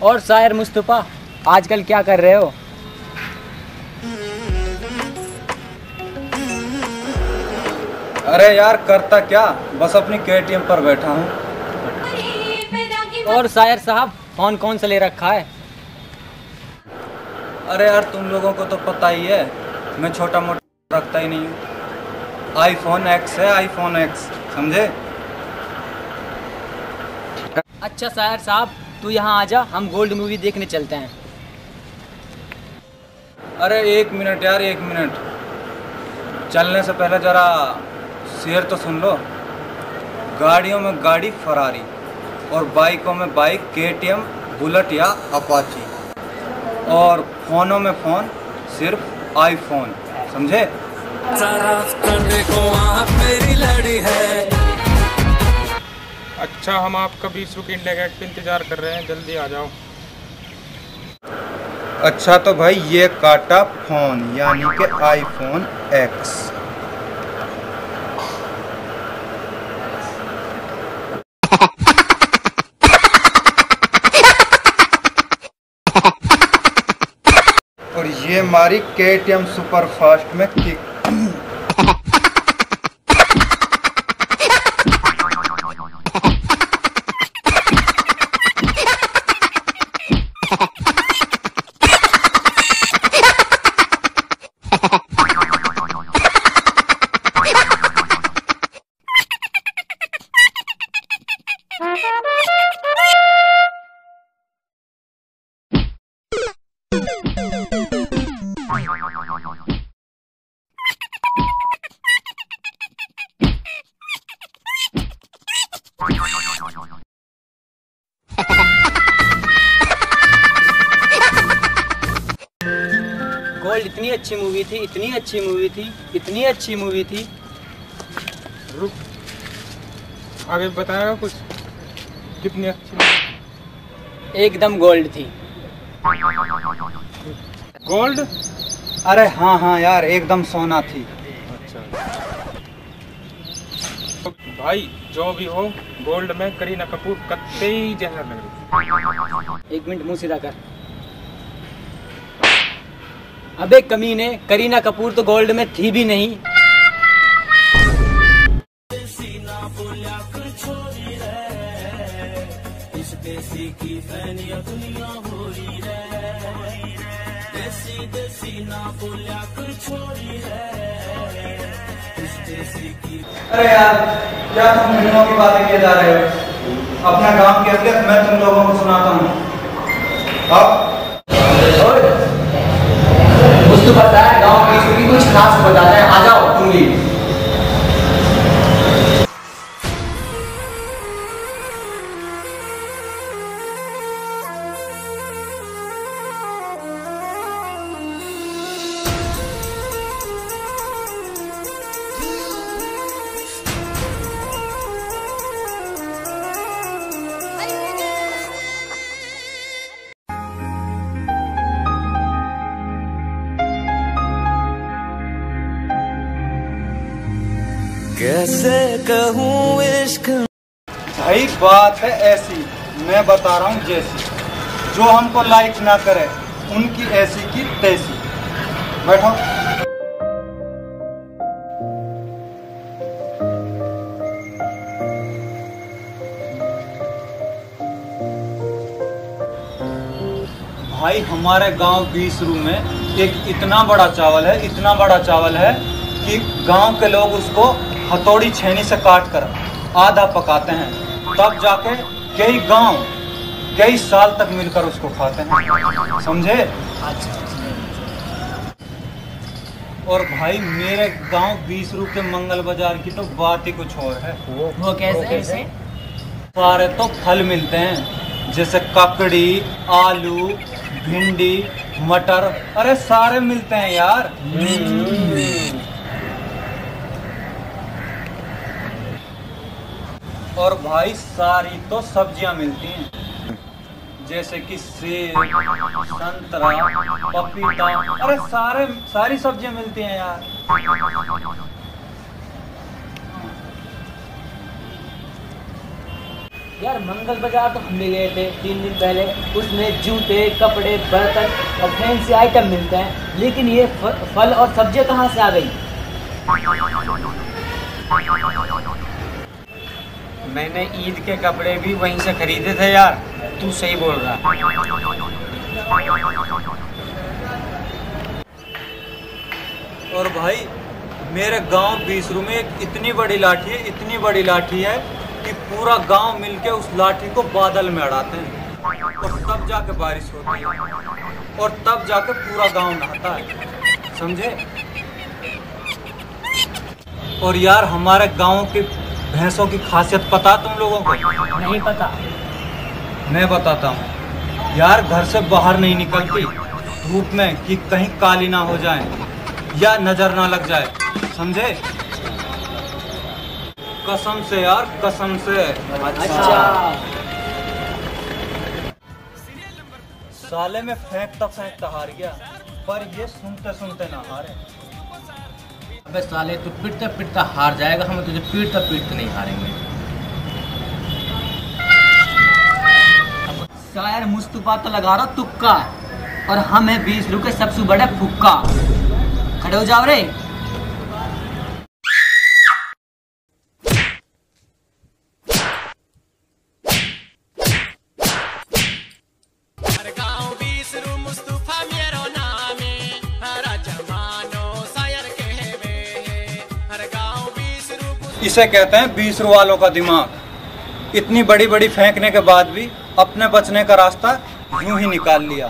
और शायर मुस्तफ़ा, आजकल क्या कर रहे हो? अरे यार करता क्या, बस अपनी KTM पर बैठा हूँ। और शायर साहब, फोन कौन सा ले रखा है? अरे यार तुम लोगों को तो पता ही है, मैं छोटा मोटा रखता ही नहीं हूँ। iPhone X है, iPhone X, समझे? अच्छा शायर साहब, तू यहाँ आ जा, हम गोल्ड मूवी देखने चलते हैं। अरे 1 मिनट यार, 1 मिनट। चलने से पहले जरा शेर तो सुन लो। गाड़ियों में गाड़ी फरारी और बाइकों में बाइक KTM, बुलेट या अपाची, और फोनों में फोन सिर्फ iPhone, समझे? करने को आप मेरी लड़ी है। अच्छा, हम आपका 20 रुपये इंडिया गेट पे इंतजार कर रहे हैं, जल्दी आ जाओ। अच्छा तो भाई ये काटा फोन यानी कि iPhone X। और ये हमारी KTM सुपर फास्ट में किक। गोल्ड इतनी अच्छी मूवी थी, इतनी अच्छी मूवी थी, इतनी अच्छी मूवी थी। रुक, आगे बताएगा कुछ? कितनी अच्छी? एकदम गोल्ड थी। गोल्ड? अरे हाँ हाँ यार, एकदम सोना थी। अच्छा तो भाई, जो भी हो, गोल्ड में करीना कपूर कतई जहर लग रही। 1 मिनट मुंह सीधा कर। अबे कमीने, करीना कपूर तो गोल्ड में थी भी नहीं। अरे यार, क्या तुम फिल्मों की बातें किए जा रहे हो? अपना गांव की असलियत मैं तुम लोगों को सुनाता हूँ। अब कुछ तो पता है, गाँव की स्थिति कुछ खास बताना है। आ जाओ तुम भी। कैसे कहूँ इश्क। भाई बात है ऐसी, मैं बता रहा हूँ जैसी। जो हमको लाइक ना करे उनकी ऐसी की तैसी। बैठो। भाई हमारे गांव बीसरू में एक इतना बड़ा चावल है, इतना बड़ा चावल है कि गांव के लोग उसको हथौड़ी छेनी से काट कर आधा पकाते हैं, तब जाके कई गांव कई साल तक मिलकर उसको खाते हैं, समझे? और भाई मेरे गांव बीसरू के मंगल बाजार की तो बात ही कुछ और है। वो कैसे? सारे तो फल मिलते हैं, जैसे ककड़ी, आलू, भिंडी, मटर, अरे सारे मिलते हैं यार। और भाई सारी तो सब्जियां मिलती हैं, जैसे कि सेब, संतरा, पपीता, अरे सारी सब्जियां मिलती हैं यार। यार मंगल बाजार तो हम भी गए थे 3 दिन पहले। उसमें जूते, कपड़े, बर्तन और फैंसी आइटम मिलते हैं, लेकिन ये फल और सब्जियां कहाँ से आ गई? मैंने ईद के कपड़े भी वहीं से खरीदे थे यार, तू सही बोल रहा। और भाई मेरे गांव बीसरू में एक इतनी बड़ी लाठी है कि पूरा गांव मिलके उस लाठी को बादल में अड़ाते हैं और तब जाके बारिश होती है और तब जाके पूरा गांव नहाता है, समझे? और यार हमारे गांव की भैंसों की खासियत पता तुम लोगों को? नहीं पता। मैं बताता हूँ यार, घर से बाहर नहीं निकलती धूप में कि कहीं काली ना हो जाए या नजर ना लग जाए, समझे? कसम से यार, कसम से। अच्छा। साले में फेंकता हार गया, पर ये सुनते सुनते ना हारे। अबे साले तू पीटता पीटता हार जाएगा, हम तुझे पीटता पीटते नहीं हारेंगे। शायर मुस्तफा तो लगा रहा तुक्का, और हम है 20 रुपए सबसे बड़े फुक्का। खड़े हो जाओ रे। इसे कहते हैं 20 वालों का दिमाग। इतनी बड़ी बड़ी फेंकने के बाद भी अपने बचने का रास्ता यूं ही निकाल लिया।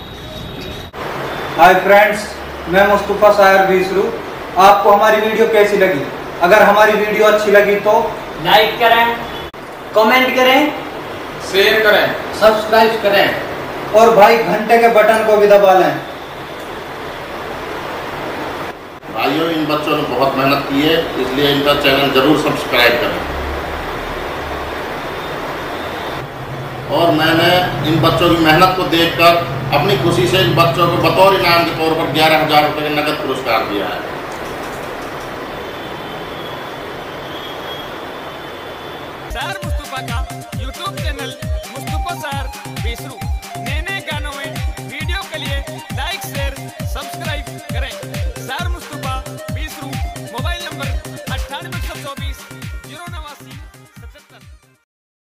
हाय फ्रेंड्स, मैं मुस्तफा शायर बीसरू। आपको हमारी वीडियो कैसी लगी? अगर हमारी वीडियो अच्छी लगी तो लाइक करें, कमेंट करें, शेयर करें, सब्सक्राइब करें और भाई घंटे के बटन को भी दबा लें। भाइयों, इन बच्चों ने बहुत मेहनत की है, इसलिए इनका चैनल जरूर सब्सक्राइब करें। और मैंने इन बच्चों की मेहनत को देखकर अपनी खुशी से इन बच्चों को बतौर इनाम के तौर पर 11,000 रुपये का नगद पुरस्कार दिया है। सर मुस्तफा का यूट्यूब चैनल मुस्तफा सर बीसरू